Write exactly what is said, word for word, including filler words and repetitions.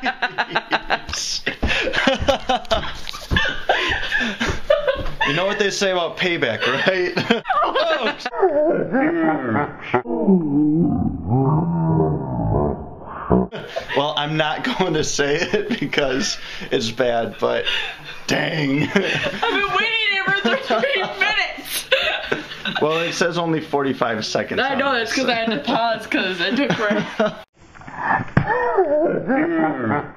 You know what they say about payback, right? Well, I'm not going to say it because it's bad, but dang. I've been waiting here for thirty minutes. Well, it says only forty-five seconds. I know, that's because I had to pause because it took forever.